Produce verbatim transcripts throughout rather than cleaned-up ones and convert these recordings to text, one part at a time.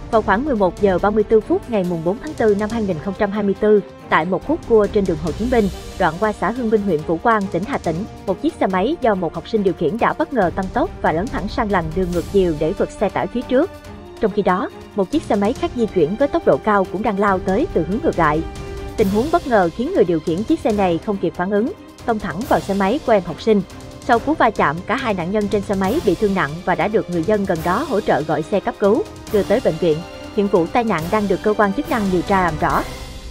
Vào khoảng mười một giờ ba mươi tư phút ngày bốn tháng tư năm hai nghìn không trăm hai mươi tư, tại một khúc cua trên đường Hồ Chí Minh, đoạn qua xã Hưng Vinh, huyện Vũ Quang, tỉnh Hà Tĩnh, một chiếc xe máy do một học sinh điều khiển đã bất ngờ tăng tốc và lấn thẳng sang làn đường ngược chiều để vượt xe tải phía trước. Trong khi đó, một chiếc xe máy khác di chuyển với tốc độ cao cũng đang lao tới từ hướng ngược lại. Tình huống bất ngờ khiến người điều khiển chiếc xe này không kịp phản ứng, tông thẳng vào xe máy của em học sinh. Sau cú va chạm, cả hai nạn nhân trên xe máy bị thương nặng và đã được người dân gần đó hỗ trợ gọi xe cấp cứu, đưa tới bệnh viện. Hiện vụ tai nạn đang được cơ quan chức năng điều tra làm rõ.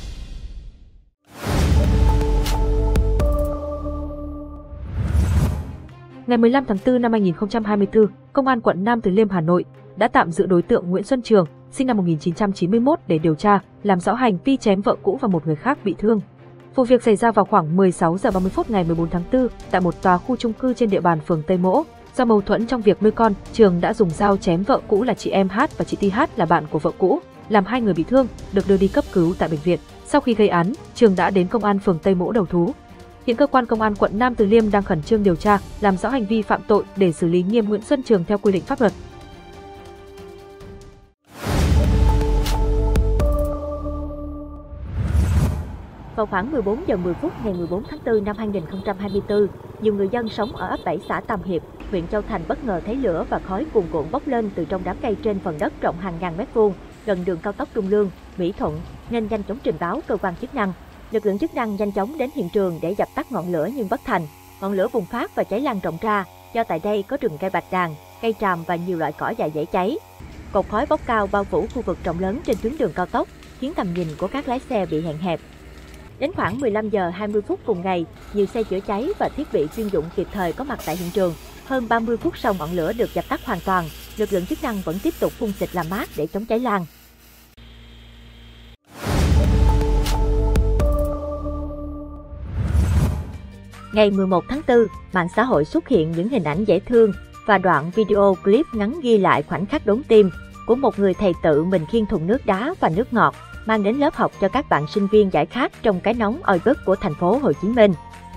Ngày mười lăm tháng tư năm hai nghìn không trăm hai mươi tư, Công an quận Nam Từ Liêm, Hà Nội đã tạm giữ đối tượng Nguyễn Xuân Trường, sinh năm một nghìn chín trăm chín mươi mốt để điều tra, làm rõ hành vi chém vợ cũ và một người khác bị thương. Vụ việc xảy ra vào khoảng mười sáu giờ ba mươi phút ngày mười bốn tháng tư tại một tòa khu chung cư trên địa bàn phường Tây Mỗ. Do mâu thuẫn trong việc nuôi con, Trường đã dùng dao chém vợ cũ là chị em Hát và chị Ti Hát là bạn của vợ cũ, làm hai người bị thương, được đưa đi cấp cứu tại bệnh viện. Sau khi gây án, Trường đã đến công an phường Tây Mỗ đầu thú. Hiện cơ quan công an quận Nam Từ Liêm đang khẩn trương điều tra, làm rõ hành vi phạm tội để xử lý nghiêm Nguyễn Xuân Trường theo quy định pháp luật. Vào khoảng mười bốn giờ mười phút ngày mười bốn tháng tư năm hai nghìn không trăm hai mươi tư, nhiều người dân sống ở ấp bảy xã Tam Hiệp, huyện Châu Thành bất ngờ thấy lửa và khói cuồn cuộn bốc lên từ trong đám cây trên phần đất rộng hàng ngàn mét vuông gần đường cao tốc Trung Lương, Mỹ Thuận, nên nhanh chóng trình báo cơ quan chức năng. Lực lượng chức năng nhanh chóng đến hiện trường để dập tắt ngọn lửa nhưng bất thành. Ngọn lửa bùng phát và cháy lan rộng ra, do tại đây có rừng cây bạch đàn, cây tràm và nhiều loại cỏ dại dễ cháy. Cột khói bốc cao bao phủ khu vực rộng lớn trên tuyến đường cao tốc, khiến tầm nhìn của các lái xe bị hạn hẹp. Đến khoảng mười lăm giờ hai mươi phút cùng ngày, nhiều xe chữa cháy và thiết bị chuyên dụng kịp thời có mặt tại hiện trường. Hơn ba mươi phút sau ngọn lửa được dập tắt hoàn toàn, lực lượng chức năng vẫn tiếp tục phun xịt làm mát để chống cháy lan. Ngày mười một tháng tư, mạng xã hội xuất hiện những hình ảnh dễ thương và đoạn video clip ngắn ghi lại khoảnh khắc đốn tim của một người thầy tự mình khiêng thùng nước đá và nước ngọt mang đến lớp học cho các bạn sinh viên giải khát trong cái nóng oi bức của thành phố Hồ Chí Minh.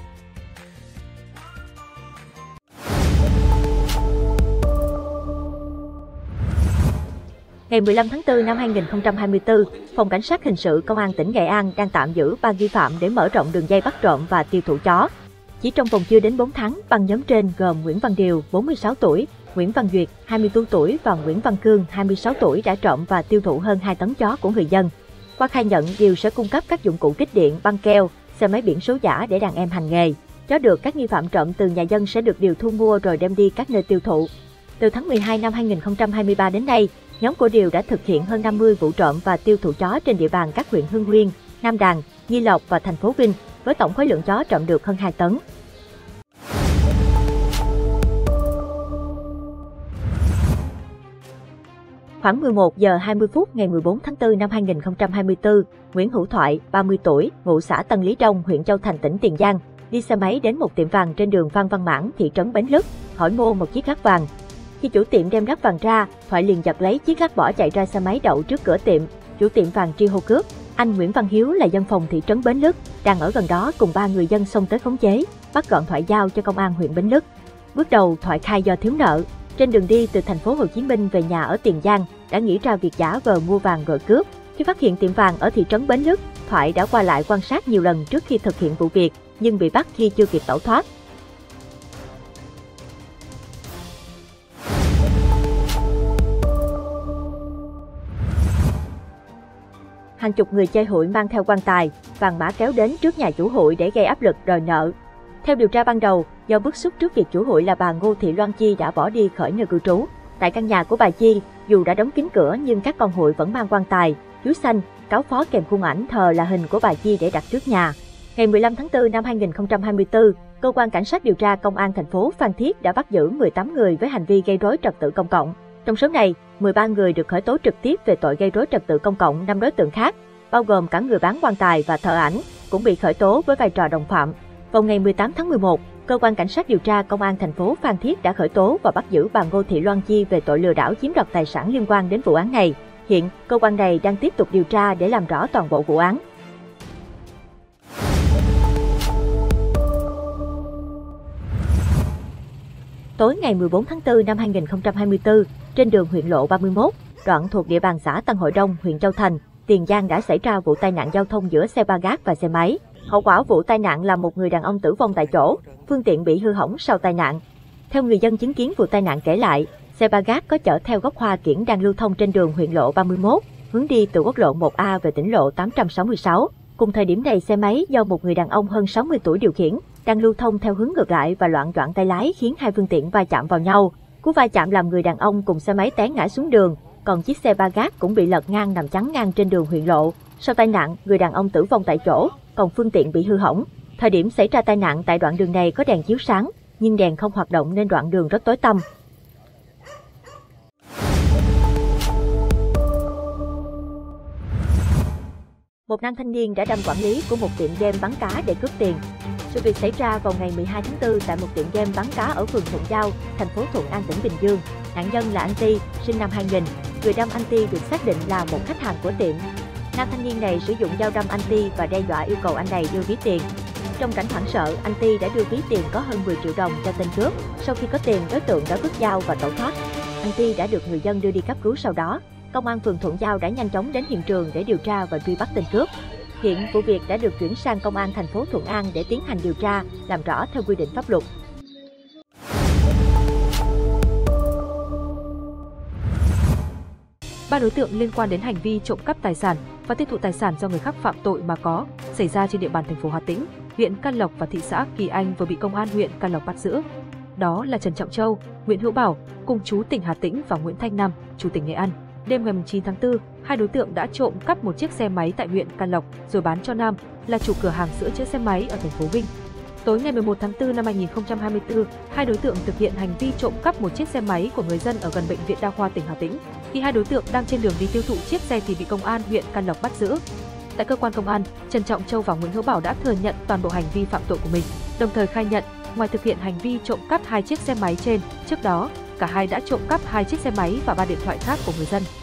Ngày mười lăm tháng tư năm hai nghìn không trăm hai mươi tư, Phòng Cảnh sát Hình sự Công an tỉnh Nghệ An đang tạm giữ ba nghi phạm để mở rộng đường dây bắt trộm và tiêu thụ chó. Chỉ trong vòng chưa đến bốn tháng, băng nhóm trên gồm Nguyễn Văn Điều, bốn mươi sáu tuổi, Nguyễn Văn Duyệt, hai mươi tư tuổi và Nguyễn Văn Cương, hai mươi sáu tuổi đã trộm và tiêu thụ hơn hai tấn chó của người dân. Qua khai nhận, Điều sẽ cung cấp các dụng cụ kích điện, băng keo, xe máy biển số giả để đàn em hành nghề. Chó được các nghi phạm trộm từ nhà dân sẽ được Điều thu mua rồi đem đi các nơi tiêu thụ. Từ tháng mười hai năm hai nghìn không trăm hai mươi ba đến nay, nhóm của Điều đã thực hiện hơn năm mươi vụ trộm và tiêu thụ chó trên địa bàn các huyện Hưng Nguyên, Nam Đàn, Nghi Lộc và thành phố Vinh, với tổng khối lượng chó trộm được hơn hai tấn. Khoảng mười một giờ hai mươi phút ngày mười bốn tháng tư năm hai nghìn không trăm hai mươi tư, Nguyễn Hữu Thoại, ba mươi tuổi, ngụ xã Tân Lý Đông, huyện Châu Thành, tỉnh Tiền Giang, đi xe máy đến một tiệm vàng trên đường Phan Văn Mãn, thị trấn Bến Lức, hỏi mua một chiếc lắc vàng. Khi chủ tiệm đem lắc vàng ra, Thoại liền giật lấy chiếc lắc bỏ chạy ra xe máy đậu trước cửa tiệm. Chủ tiệm vàng tri hô cướp. Anh Nguyễn Văn Hiếu là dân phòng thị trấn Bến Lức, đang ở gần đó cùng ba người dân xông tới khống chế, bắt gọn Thoại giao cho công an huyện Bến Lức. Bước đầu, Thoại khai do thiếu nợ. Trên đường đi từ thành phố Hồ Chí Minh về nhà ở Tiền Giang, đã nghĩ ra việc giả vờ mua vàng rồi cướp. Khi phát hiện tiệm vàng ở thị trấn Bến Lức, Thoại đã qua lại quan sát nhiều lần trước khi thực hiện vụ việc, nhưng bị bắt khi chưa kịp tẩu thoát. Hàng chục người chơi hụi mang theo quan tài, vàng mã kéo đến trước nhà chủ hụi để gây áp lực đòi nợ. Theo điều tra ban đầu, do bức xúc trước việc chủ hụi là bà Ngô Thị Loan Chi đã bỏ đi khỏi nơi cư trú. Tại căn nhà của bà Chi, dù đã đóng kín cửa nhưng các con hụi vẫn mang quan tài, chuối xanh, cáo phó kèm khung ảnh thờ là hình của bà Chi để đặt trước nhà. Ngày mười lăm tháng tư năm hai nghìn không trăm hai mươi tư, cơ quan cảnh sát điều tra công an thành phố Phan Thiết đã bắt giữ mười tám người với hành vi gây rối trật tự công cộng. Trong số này, mười ba người được khởi tố trực tiếp về tội gây rối trật tự công cộng, năm đối tượng khác, bao gồm cả người bán quan tài và thợ ảnh, cũng bị khởi tố với vai trò đồng phạm. Vào ngày mười tám tháng mười một, cơ quan cảnh sát điều tra công an thành phố Phan Thiết đã khởi tố và bắt giữ bà Ngô Thị Loan Chi về tội lừa đảo chiếm đoạt tài sản liên quan đến vụ án này. Hiện, cơ quan này đang tiếp tục điều tra để làm rõ toàn bộ vụ án. Tối ngày mười bốn tháng tư năm hai nghìn không trăm hai mươi tư, trên đường huyện lộ ba mươi mốt, đoạn thuộc địa bàn xã Tân Hội Đông, huyện Châu Thành, Tiền Giang đã xảy ra vụ tai nạn giao thông giữa xe ba gác và xe máy. Hậu quả vụ tai nạn là một người đàn ông tử vong tại chỗ, phương tiện bị hư hỏng sau tai nạn. Theo người dân chứng kiến vụ tai nạn kể lại, xe ba gác có chở theo gốc hoa kiển đang lưu thông trên đường huyện lộ ba mươi mốt, hướng đi từ quốc lộ một A về tỉnh lộ tám trăm sáu mươi sáu. Cùng thời điểm này, xe máy do một người đàn ông hơn sáu mươi tuổi điều khiển, đang lưu thông theo hướng ngược lại và loạng choạng tay lái khiến hai phương tiện va chạm vào nhau. Cú va chạm làm người đàn ông cùng xe máy té ngã xuống đường, còn chiếc xe ba gác cũng bị lật ngang nằm chắn ngang trên đường huyện lộ. Sau tai nạn, người đàn ông tử vong tại chỗ, còn phương tiện bị hư hỏng. Thời điểm xảy ra tai nạn tại đoạn đường này có đèn chiếu sáng, nhưng đèn không hoạt động nên đoạn đường rất tối tăm. Một nam thanh niên đã đâm quản lý của một tiệm game bắn cá để cướp tiền. Sự việc xảy ra vào ngày mười hai tháng tư tại một tiệm game bắn cá ở phường Thuận Giao, thành phố Thuận An, tỉnh Bình Dương. Nạn nhân là anh Ti, sinh năm hai nghìn. Người đâm anh Ti được xác định là một khách hàng của tiệm. Nam thanh niên này sử dụng dao đâm anh Ti và đe dọa yêu cầu anh này đưa ví tiền. Trong cảnh hoảng sợ, anh Ti đã đưa ví tiền có hơn mười triệu đồng cho tên cướp. Sau khi có tiền, đối tượng đã vứt dao và tẩu thoát. Anh Ti đã được người dân đưa đi cấp cứu sau đó. Công an phường Thuận Giao đã nhanh chóng đến hiện trường để điều tra và truy bắt tên cướp. Hiện vụ việc đã được chuyển sang công an thành phố Thuận An để tiến hành điều tra, làm rõ theo quy định pháp luật. Ba đối tượng liên quan đến hành vi trộm cắp tài sản và tiêu thụ tài sản do người khác phạm tội mà có xảy ra trên địa bàn thành phố Hà Tĩnh, huyện Can Lộc và thị xã Kỳ Anh vừa bị công an huyện Can Lộc bắt giữ. Đó là Trần Trọng Châu, Nguyễn Hữu Bảo, cùng chú tỉnh Hà Tĩnh và Nguyễn Thanh Nam, chú tỉnh Nghệ An. Đêm ngày chín tháng tư, hai đối tượng đã trộm cắp một chiếc xe máy tại huyện Can Lộc rồi bán cho Nam, là chủ cửa hàng sửa chữa xe máy ở thành phố Vinh. Tối ngày mười một tháng tư năm hai nghìn không trăm hai mươi tư, hai đối tượng thực hiện hành vi trộm cắp một chiếc xe máy của người dân ở gần bệnh viện đa khoa tỉnh Hà Tĩnh. Khi hai đối tượng đang trên đường đi tiêu thụ chiếc xe thì bị công an huyện Can Lộc bắt giữ. Tại cơ quan công an, Trần Trọng Châu và Nguyễn Hữu Bảo đã thừa nhận toàn bộ hành vi phạm tội của mình, đồng thời khai nhận ngoài thực hiện hành vi trộm cắp hai chiếc xe máy trên, trước đó cả hai đã trộm cắp hai chiếc xe máy và ba điện thoại khác của người dân.